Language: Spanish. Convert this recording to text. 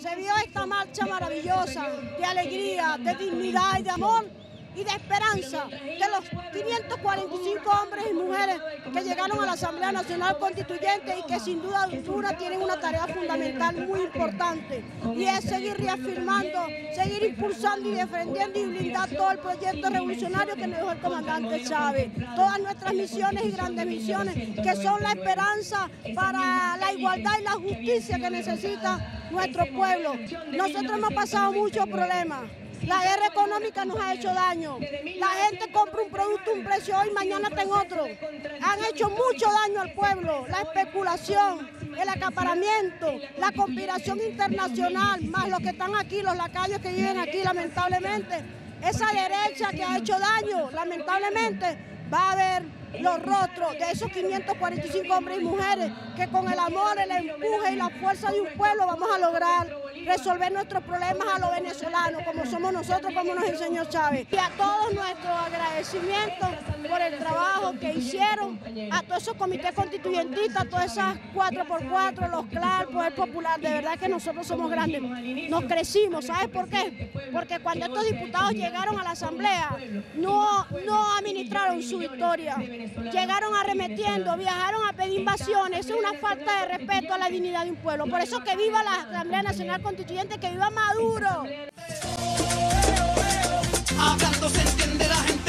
se vio esta marcha maravillosa de alegría, de dignidad y de amor y de esperanza de los 545 hombres y mujeres que llegaron a la Asamblea Nacional Constituyente y que sin duda alguna tienen una tarea fundamental muy importante, y es seguir reafirmando, seguir impulsando y defendiendo y blindar todo el proyecto revolucionario que nos dejó el comandante Chávez. Todas nuestras misiones y grandes misiones que son la esperanza para la igualdad y la justicia que necesita nuestro pueblo. Nosotros hemos pasado muchos problemas. La guerra económica nos ha hecho daño. La gente compra un producto a un precio hoy, mañana está en otro. Han hecho mucho daño al pueblo. La especulación, el acaparamiento, la conspiración internacional, más los que están aquí, los lacayos que viven aquí, lamentablemente. Esa derecha que ha hecho daño, lamentablemente, va a ver los rostros de esos 545 hombres y mujeres que con el amor, el empuje y la fuerza de un pueblo vamos a lograr resolver nuestros problemas a los venezolanos, como somos nosotros, como nos enseñó Chávez. Y a todos nuestros agradecimientos por el trabajo que hicieron, a todos esos comités constituyentistas, a todas esas 4x4, los CLAR, el Poder Popular, de verdad que nosotros somos grandes, nos crecimos, ¿sabes por qué? Porque cuando estos diputados llegaron a la Asamblea, no administraron su victoria, llegaron arremetiendo, viajaron a pedir invasiones, eso es una falta de respeto a la dignidad de un pueblo. Por eso que viva la Asamblea Nacional Constituyente, que viva Maduro. Hablando se entiende la gente.